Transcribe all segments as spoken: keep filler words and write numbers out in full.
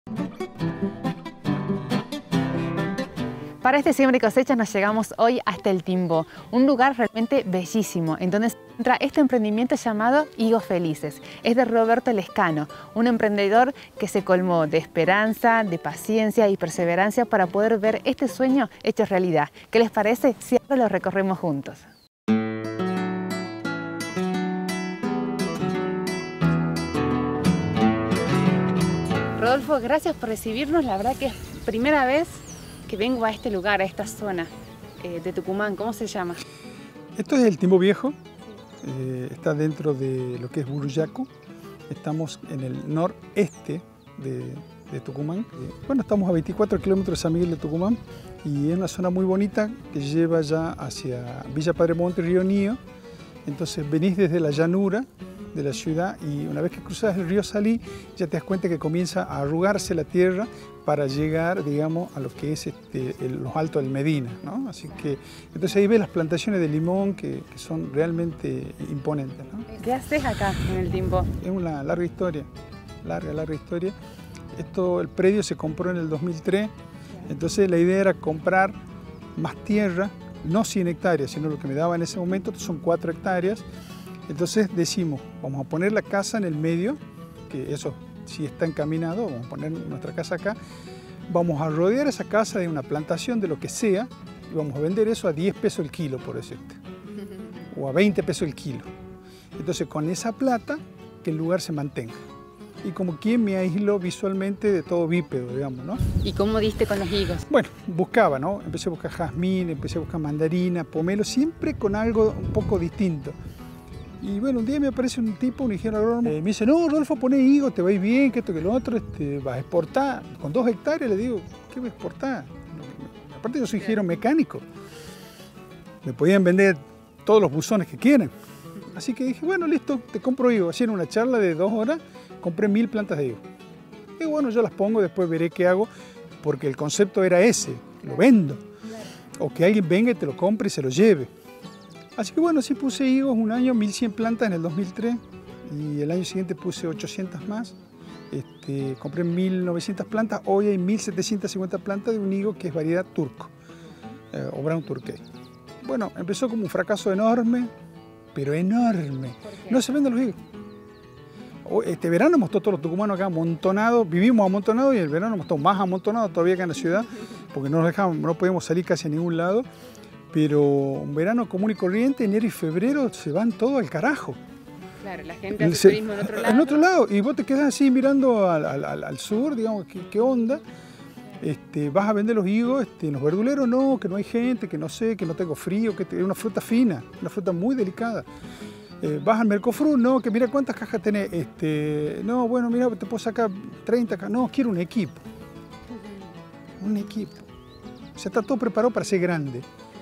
Para este Siembra y Cosecha nos llegamos hoy hasta El Timbó, un lugar realmente bellísimo, en donde se encuentra este emprendimiento llamado Higos Felices. Es de Roberto Lescano, un emprendedor que se colmó de esperanza, de paciencia y perseverancia para poder ver este sueño hecho realidad. ¿Qué les parece si ahora lo recorremos juntos? Rodolfo, gracias por recibirnos. La verdad que es primera vez que vengo a este lugar, a esta zona eh, de Tucumán. ¿Cómo se llama? Esto es el Timbó Viejo, eh, está dentro de lo que es Buruyacu. Estamos en el noreste de, de Tucumán. Eh, bueno, estamos a veinticuatro kilómetros de San Miguel de Tucumán y es una zona muy bonita que lleva ya hacia Villa Padremonte y Río Nío. Entonces venís desde la llanura de la ciudad y una vez que cruzas el río Salí ya te das cuenta que comienza a arrugarse la tierra para llegar, digamos, a lo que es este, el, los altos del Medina, ¿no? Así que entonces ahí ves las plantaciones de limón que, que son realmente imponentes, ¿no? ¿Qué haces acá en el Timbó? Es una larga historia, larga, larga historia. Esto, el predio se compró en el dos mil tres, entonces la idea era comprar más tierra, no cien hectáreas, sino lo que me daba en ese momento son cuatro hectáreas. Entonces decimos, vamos a poner la casa en el medio, que eso sí está encaminado, vamos a poner nuestra casa acá, vamos a rodear esa casa de una plantación de lo que sea y vamos a vender eso a diez pesos el kilo, por decirte, o a veinte pesos el kilo. Entonces con esa plata que el lugar se mantenga. Y como quien me aisló visualmente de todo bípedo, digamos, ¿no? ¿Y cómo diste con los higos? Bueno, buscaba, ¿no? Empecé a buscar jazmín, empecé a buscar mandarina, pomelo, siempre con algo un poco distinto. Y bueno, un día me aparece un tipo, un ingeniero agrónomo, eh, me dice, no, Rodolfo, poné higo, te va a ir bien, que esto, que lo otro, este, vas a exportar. Con dos hectáreas le digo, ¿qué voy a exportar? Aparte yo soy ingeniero mecánico. Me podían vender todos los buzones que quieran. Así que dije, bueno, listo, te compro higo. Así en una charla de dos horas, compré mil plantas de higo. Y bueno, yo las pongo, después veré qué hago, porque el concepto era ese, lo vendo. O que alguien venga y te lo compre y se lo lleve. Así que bueno, sí puse higos un año, mil cien plantas en el dos mil tres y el año siguiente puse ochocientas más. Este, compré mil novecientas plantas, hoy hay mil setecientas cincuenta plantas de un higo que es variedad turco, eh, o brown turkey. Bueno, empezó como un fracaso enorme, pero enorme. No se venden los higos. Este verano hemos estado todos los tucumanos acá amontonados, vivimos amontonados y el verano hemos estado más amontonados todavía acá en la ciudad, porque no nos dejamos, no podemos salir casi a ningún lado. Pero un verano común y corriente, enero y febrero, se van todos al carajo. Claro, la gente hace turismo en otro lado. En otro lado, y vos te quedás así mirando al, al, al sur, digamos, ¿qué, qué onda? Este, vas a vender los higos, este, en los verduleros no, que no hay gente, que no sé, que no tengo frío, que es una fruta fina, una fruta muy delicada. Eh, vas al Mercofruit, no, que mira cuántas cajas tenés, este, no, bueno, mira, te puedo sacar treinta cajas, no, quiero un equipo. Un equipo. O sea, está todo preparado para ser grande.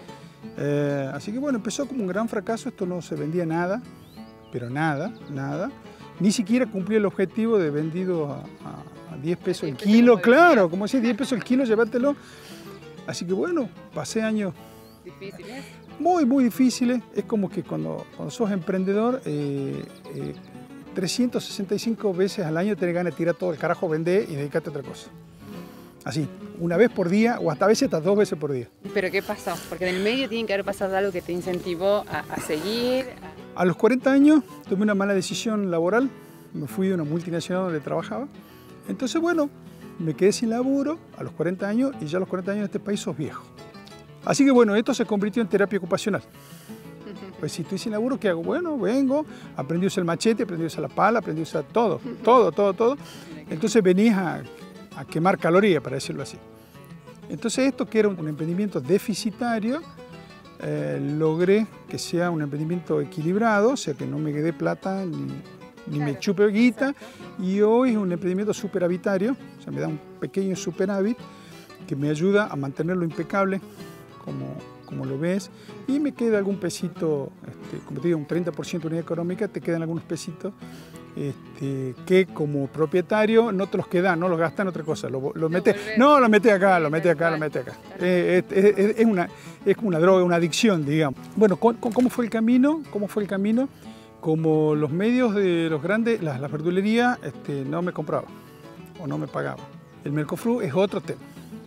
Eh, así que bueno, empezó como un gran fracaso, esto no se vendía nada, pero nada, nada. Ni siquiera cumplió el objetivo de vendido a, a, a diez pesos el kilo, claro, como decía, diez pesos el kilo, llévatelo. Así que bueno, pasé años difíciles, muy, muy difíciles. Es como que cuando, cuando sos emprendedor, eh, eh, trescientas sesenta y cinco veces al año tenés ganas de tirar todo el carajo, vender y dedicarte a otra cosa. Así, una vez por día o hasta a veces hasta dos veces por día. ¿Pero qué pasó? Porque en el medio tiene que haber pasado algo que te incentivó a, a seguir. A... a los cuarenta años tomé una mala decisión laboral, me fui de una multinacional donde trabajaba. Entonces, bueno, me quedé sin laburo a los cuarenta años y ya a los cuarenta años en este país sos viejo. Así que bueno, esto se convirtió en terapia ocupacional. Pues si estoy sin laburo, ¿qué hago? Bueno, vengo, aprendí a usar el machete, aprendí a usar la pala, aprendí a usar todo, todo, todo, todo. Entonces venís a... a quemar calorías, para decirlo así. Entonces esto, que era un emprendimiento deficitario, eh, logré que sea un emprendimiento equilibrado, o sea que no me quedé plata ni, ni claro, me chupe guita, y hoy es un emprendimiento superavitario, o sea, me da un pequeño superávit que me ayuda a mantenerlo impecable, como, como lo ves, y me queda algún pesito, este, como te digo, un treinta por ciento de unidad económica, te quedan algunos pesitos, Este, que como propietario no te los quedas, no los gastas en otra cosa, lo, lo metes, no, lo metes acá, lo metes acá, lo metes acá. Eh, es, es, es, una, es como una droga, una adicción, digamos. Bueno, ¿cómo fue el camino? ¿Cómo fue el camino? Como los medios de los grandes, las, las verdulerías, este, no me compraban o no me pagaban. El Mercosur es otro tema.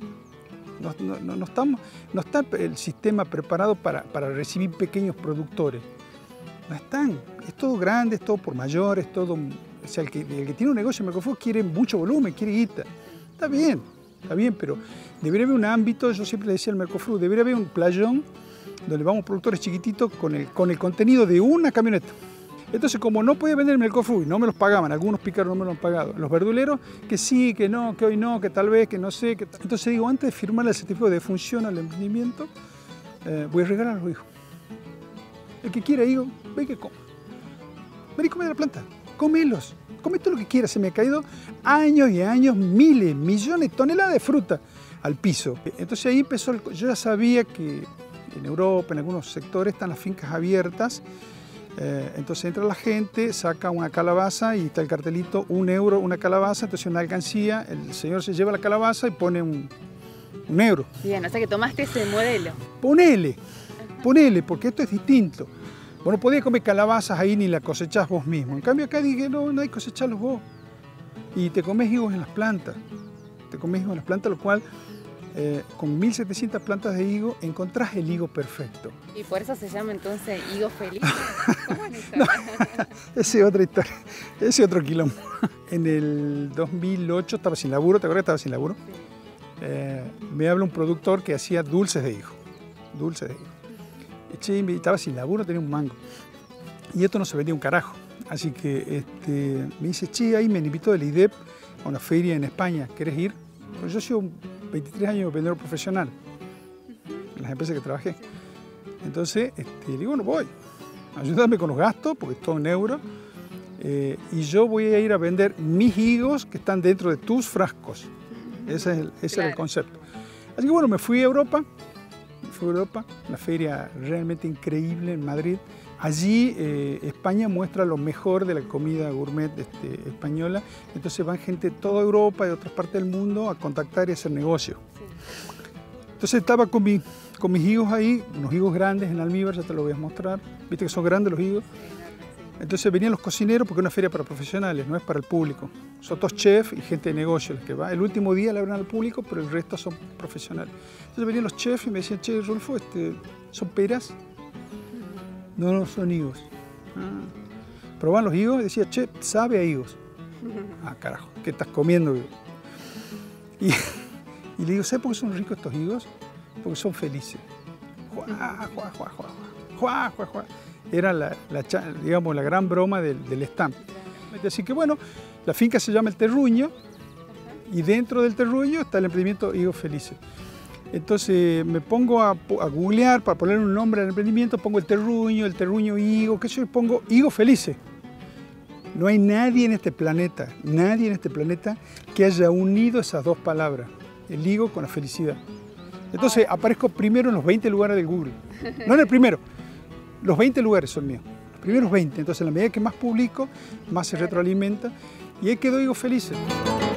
No, no, no, no, estamos, no está el sistema preparado para, para recibir pequeños productores. No están. Es todo grande, es todo por mayor, es todo... O sea, el que, el que tiene un negocio en Mercosur quiere mucho volumen, quiere guita. Está bien, está bien, pero debería haber un ámbito, yo siempre le decía al Mercosur, debería haber un playón donde vamos productores chiquititos con el, con el contenido de una camioneta. Entonces, como no podía vender el Mercosur y no me los pagaban, algunos pícaros no me lo han pagado, los verduleros que sí, que no, que hoy no, que tal vez, que no sé. Que Entonces digo, antes de firmar el certificado de defunción al emprendimiento, eh, voy a regalar a los hijos. El que quiera higo, ve que coma. Ven y come de la planta, cómelos, come todo lo que quieras. Se me ha caído años y años, miles, millones, toneladas de fruta al piso. Entonces ahí empezó, el, yo ya sabía que en Europa, en algunos sectores, están las fincas abiertas. Eh, entonces entra la gente, saca una calabaza y está el cartelito, un euro una calabaza, entonces una alcancía, el señor se lleva la calabaza y pone un, un euro. Bien, o sea que tomaste ese modelo. Ponele, ponele, porque esto es distinto. Vos no podías comer calabazas ahí ni la cosechás vos mismo. En cambio acá dije, no, no hay que cosecharlos vos. Y te comes higos en las plantas. Te comes higos en las plantas, lo cual... Eh, con mil setecientas plantas de higo encontrás el higo perfecto. ¿Y por eso se llama entonces higo feliz? ¿Cómo es eso? No, esa es otra historia, ese es otro quilombo. En el dos mil ocho estaba sin laburo, ¿te acuerdas que estaba sin laburo? Sí. Eh, me habla un productor que hacía dulces de higo, dulces de higo. Y che, estaba sin laburo, tenía un mango. Y esto no se vendía un carajo. Así que este, me dice, che, ahí me invitó el I D E P a una feria en España, ¿querés ir? Pues yo soy un veintitrés años vendedor profesional en las empresas que trabajé. Entonces, este, le digo, no voy, ayúdame con los gastos, porque es todo en euros, eh, y yo voy a ir a vender mis higos que están dentro de tus frascos. Ese, es el, ese claro. era el concepto. Así que bueno, me fui a Europa, me fui a Europa, una feria realmente increíble en Madrid. Allí eh, España muestra lo mejor de la comida gourmet este, española, entonces van gente de toda Europa y de otras partes del mundo a contactar y hacer negocio. Sí. Entonces estaba con, mi, con mis higos ahí, unos higos grandes en almíbar, ya te lo voy a mostrar, viste que son grandes los higos. Entonces venían los cocineros porque es una feria para profesionales, no es para el público. Son todos chefs y gente de negocio los que va. El último día le abren al público, pero el resto son profesionales. Entonces venían los chefs y me decían, che, Rodolfo, este, ¿son peras? No, no, son higos. Ah. Probaban los higos y decía, che, sabe a higos. Ah, carajo, ¿qué estás comiendo? Y, y le digo, ¿sabes por qué son ricos estos higos? Porque son felices. Juá, juá, juá, juá, juá, juá, juá. Era la, la, digamos, la gran broma del, del stand. Así que bueno, la finca se llama El Terruño y dentro del Terruño está el emprendimiento Higos Felices. Entonces me pongo a, a googlear para poner un nombre al emprendimiento, pongo el terruño, el terruño higo, qué sé yo, pongo higos felices. No hay nadie en este planeta, nadie en este planeta que haya unido esas dos palabras, el higo con la felicidad. Entonces aparezco primero en los veinte lugares de Google, no en el primero, los veinte lugares son míos, los primeros veinte. Entonces a la medida que más publico, más se retroalimenta y ahí quedó Higos Felices.